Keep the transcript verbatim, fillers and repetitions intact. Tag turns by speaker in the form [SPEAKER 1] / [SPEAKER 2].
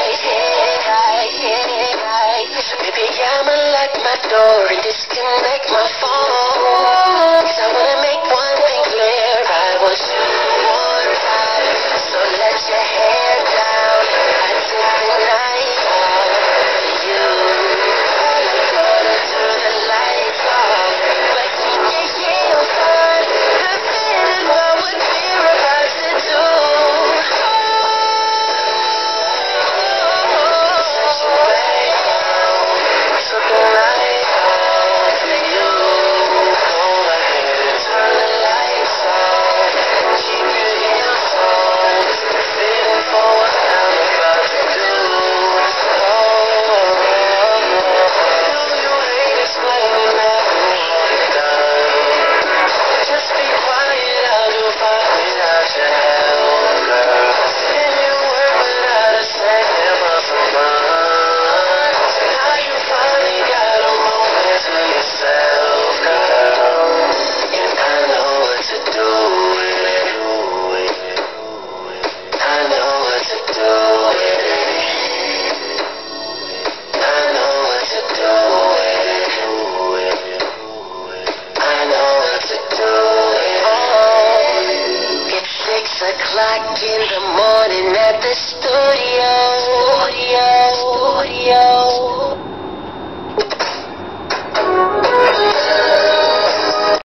[SPEAKER 1] Maybe I'ma lock my door and disconnect my phone. 'Cause I wanna make one thing clear, I want you on top. So let your hair down, I take the night off for you. All I'm gonna turn the lights off, but keep your heels on. The feeling about what we're about to do. Set you back down, took the night off for you. Go ahead, turn the lights off, keep your heels on. Feeling for what I'm about to do. Oh, know you hate explaining everything you've done. Just be quiet, I'll do fine without your help, girl. And you work without a second but for fun. Now you finally got a moment to yourself, girl. And I know what to do with it. I know what to do with it. I know what to do with it. I know what to do with it. It's six o'clock in the morning at the studio. Studio. Studio.